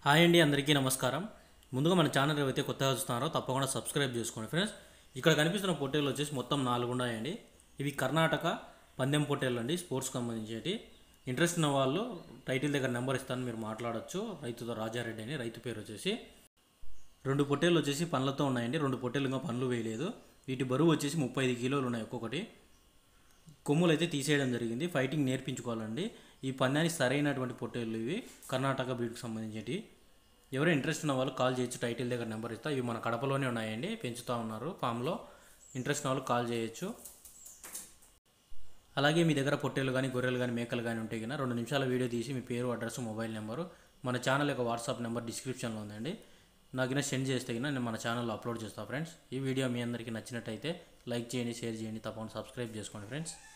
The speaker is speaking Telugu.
హాయ్ అండి, అందరికీ నమస్కారం. ముందుగా మన ఛానల్ ఏవైతే కొత్తగా చూస్తున్నారో తప్పకుండా సబ్స్క్రైబ్ చేసుకోండి ఫ్రెండ్స్. ఇక్కడ కనిపిస్తున్న పొట్టేళ్ళు వచ్చేసి మొత్తం 4 ఉన్నాయండి. ఇవి కర్ణాటక పందెం పొట్టేళ్ళు అండి, స్పోర్ట్స్కి సంబంధించేటి. ఇంట్రెస్ట్ ఉన్న వాళ్ళు టైటిల్ దగ్గర నెంబర్ ఇస్తాను, మీరు మాట్లాడచ్చు. రైతుతో రాజారెడ్డి అని, రైతు పేరు వచ్చేసి. 2 పొట్టేళ్ళు వచ్చేసి పండ్లతో ఉన్నాయండి. 2 పొట్టేళ్ళు ఇంకా పండ్లు వేయలేదు. వీటి బరువు వచ్చేసి 35 కిలోలు ఉన్నాయి ఒక్కొక్కటి. కొమ్ములు అయితే తీసేయడం జరిగింది. ఫైటింగ్ నేర్పించుకోవాలండి. ఈ పందానికి సరైనటువంటి పొట్టేళ్ళు ఇవి, కర్ణాటక బ్రీడ్కి సంబంధించేటి. ఎవరైనా ఇంట్రెస్ట్ ఉన్న వాళ్ళు కాల్ చేయొచ్చు, టైటిల్ దగ్గర నెంబర్ ఇస్తా. ఇవి మన కడపలోనే ఉన్నాయండి, పెంచుతూ ఉన్నారు ఫామ్లో. ఇంట్రెస్ట్ ఉన్న వాళ్ళు కాల్ చేయొచ్చు. అలాగే మీ దగ్గర పొట్టేలు కానీ, గొర్రెలు కానీ, మేకలు కానీ ఉంటే కన్నా 2 నిమిషాల వీడియో తీసి మీ పేరు, అడ్రస్, మొబైల్ నెంబరు, మన ఛానల్ యొక్క వాట్సాప్ నెంబర్ డిస్క్రిప్షన్లో ఉందండి, నాకు సెండ్ చేస్తే కన్నా నేను మన ఛానల్లో అప్లోడ్ చేస్తాను ఫ్రెండ్స్. ఈ వీడియో మీ అందరికీ నచ్చినట్టయితే లైక్ చేయండి, షేర్ చేయండి, తప్పకుండా సబ్స్క్రైబ్ చేసుకోండి ఫ్రెండ్స్.